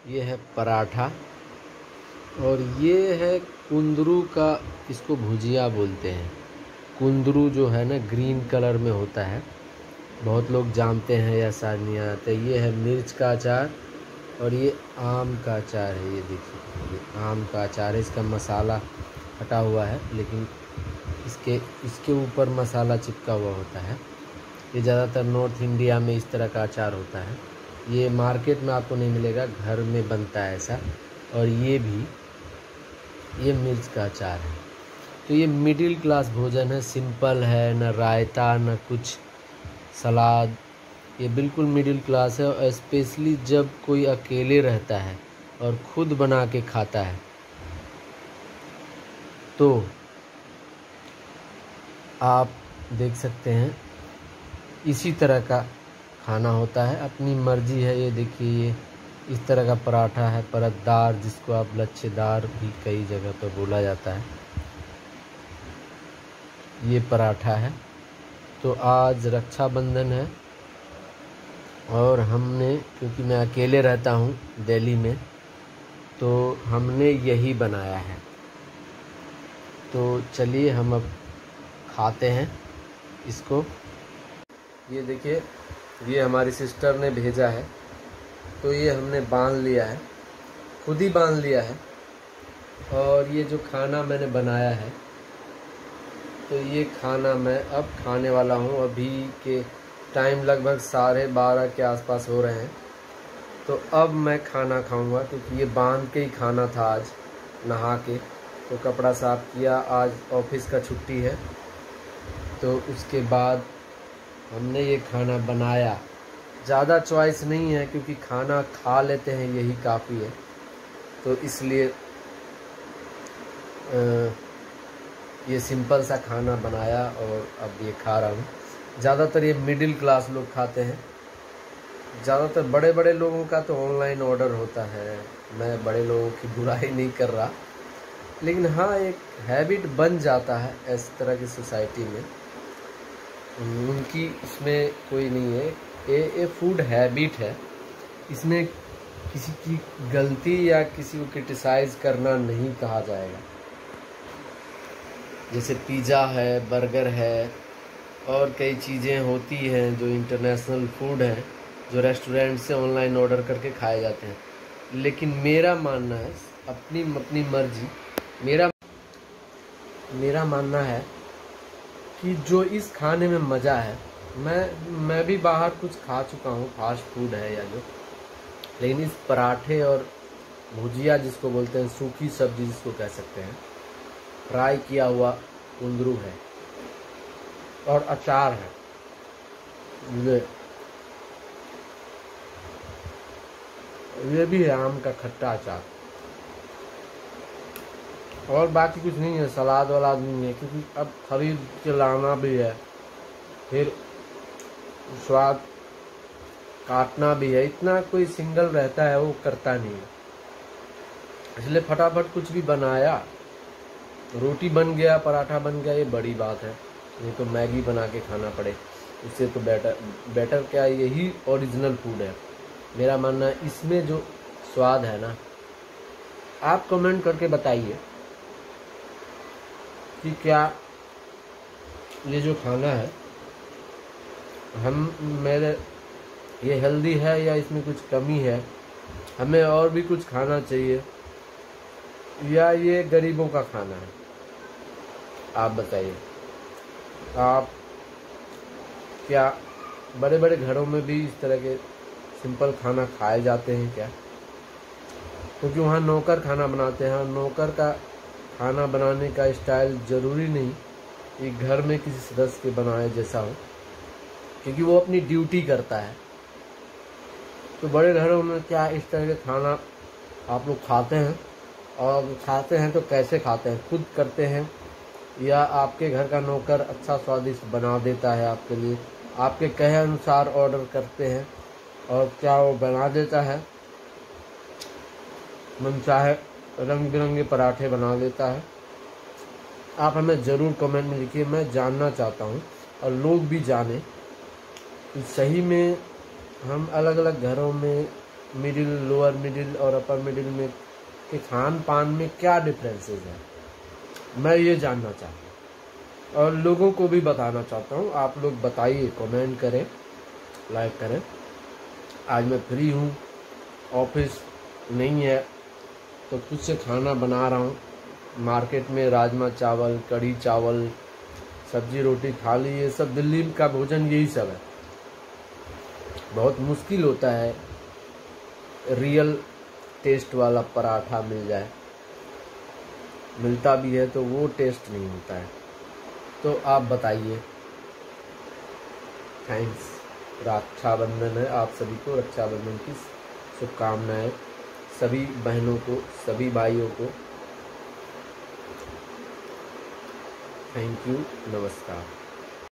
ये है पराठा और ये है कुंदरू का, इसको भुजिया बोलते हैं। कुंदरू जो है ना ग्रीन कलर में होता है, बहुत लोग जानते हैं या शायद नहीं जानते। ये है मिर्च का अचार और ये आम का अचार है। ये देखिए, ये आम का अचार है। इसका मसाला हटा हुआ है लेकिन इसके ऊपर मसाला चिपका हुआ होता है। ये ज़्यादातर नॉर्थ इंडिया में इस तरह का अचार होता है। ये मार्केट में आपको नहीं मिलेगा, घर में बनता है ऐसा। और ये मिर्च का अचार है। तो ये मिडिल क्लास भोजन है, सिंपल है, न रायता न कुछ सलाद। ये बिल्कुल मिडिल क्लास है। और स्पेशली जब कोई अकेले रहता है और खुद बना के खाता है तो आप देख सकते हैं इसी तरह का खाना होता है। अपनी मर्जी है। ये देखिए, ये इस तरह का पराठा है, परतदार, जिसको आप लच्छेदार भी कई जगह पर बोला जाता है। ये पराठा है। तो आज रक्षाबंधन है और हमने, क्योंकि मैं अकेले रहता हूँ दिल्ली में, तो हमने यही बनाया है। तो चलिए हम अब खाते हैं इसको। ये देखिए, ये हमारी सिस्टर ने भेजा है, तो ये हमने बांध लिया है, खुद ही बांध लिया है। और ये जो खाना मैंने बनाया है, तो ये खाना मैं अब खाने वाला हूँ। अभी के टाइम लगभग 12:30 के आसपास हो रहे हैं। तो अब मैं खाना खाऊंगा, क्योंकि ये बांध के ही खाना था आज, नहा के। तो कपड़ा साफ किया, आज ऑफिस का छुट्टी है, तो उसके बाद हमने ये खाना बनाया। ज़्यादा चॉइस नहीं है, क्योंकि खाना खा लेते हैं यही काफ़ी है। तो इसलिए ये सिंपल सा खाना बनाया और अब ये खा रहा हूँ। ज़्यादातर ये मिडिल क्लास लोग खाते हैं। ज़्यादातर बड़े बड़े लोगों का तो ऑनलाइन ऑर्डर होता है। मैं बड़े लोगों की बुराई नहीं कर रहा, लेकिन हाँ, एक हैबिट बन जाता है इस तरह की सोसाइटी में। उनकी इसमें कोई नहीं है, ये फूड हैबिट है। इसमें किसी की गलती या किसी को क्रिटिसाइज़ करना नहीं कहा जाएगा। जैसे पिज़्ज़ा है, बर्गर है और कई चीज़ें होती हैं जो इंटरनेशनल फूड हैं, जो रेस्टोरेंट से ऑनलाइन ऑर्डर करके खाए जाते हैं। लेकिन मेरा मानना है, अपनी मर्जी, मेरा मानना है कि जो इस खाने में मज़ा है, मैं भी बाहर कुछ खा चुका हूँ, फास्ट फूड है या जो, लेकिन इस पराठे और भुजिया जिसको बोलते हैं, सूखी सब्जी जिसको कह सकते हैं, फ्राई किया हुआ कुंदरू है और अचार है, ये भी है आम का खट्टा अचार, और बाकी कुछ नहीं है। सलाद वालाद नहीं है, क्योंकि अब खरीद के लाना भी है, फिर स्वाद काटना भी है। इतना कोई सिंगल रहता है वो करता नहीं है, इसलिए फटाफट कुछ भी बनाया, रोटी बन गया, पराठा बन गया, ये बड़ी बात है। नहीं तो मैगी बना के खाना पड़े, उससे तो बेटर क्या, यही ओरिजिनल फूड है। मेरा मानना है इसमें जो स्वाद है ना, आप कमेंट करके बताइए कि क्या ये जो खाना है मेरे ये हेल्दी है या इसमें कुछ कमी है, हमें और भी कुछ खाना चाहिए, या ये गरीबों का खाना है। आप बताइए, आप क्या बड़े बड़े घरों में भी इस तरह के सिंपल खाना खाए जाते हैं क्या? क्योंकि वहाँ नौकर खाना बनाते हैं, और नौकर का खाना बनाने का स्टाइल ज़रूरी नहीं कि घर में किसी सदस्य के बनाए जैसा हो, क्योंकि वो अपनी ड्यूटी करता है। तो बड़े घरों में क्या इस तरह के खाना आप लोग खाते हैं, और खाते हैं तो कैसे खाते हैं? खुद करते हैं या आपके घर का नौकर अच्छा स्वादिष्ट बना देता है आपके लिए, आपके कहे अनुसार ऑर्डर करते हैं और क्या वो बना देता है, मन चाहे रंग बिरंगे पराठे बना देता है? आप हमें ज़रूर कमेंट में लिखिए, मैं जानना चाहता हूँ और लोग भी जाने कि सही में हम अलग अलग घरों में मिडिल, लोअर मिडिल और अपर मिडिल में के खान पान में क्या डिफरेंसेस हैं, मैं ये जानना चाहता हूँ और लोगों को भी बताना चाहता हूँ। आप लोग बताइए, कमेंट करें, लाइक करें। आज मैं फ्री हूँ, ऑफिस नहीं है, तो खुद से खाना बना रहा हूँ। मार्केट में राजमा चावल, कढ़ी चावल, सब्जी रोटी, थाली, ये सब दिल्ली का भोजन यही सब है। बहुत मुश्किल होता है रियल टेस्ट वाला पराठा मिल जाए, मिलता भी है तो वो टेस्ट नहीं होता है। तो आप बताइए। थैंक्स। रक्षाबंधन है, आप सभी को रक्षाबंधन की शुभकामनाएं, सभी बहनों को, सभी भाइयों को। थैंक यू, नमस्कार।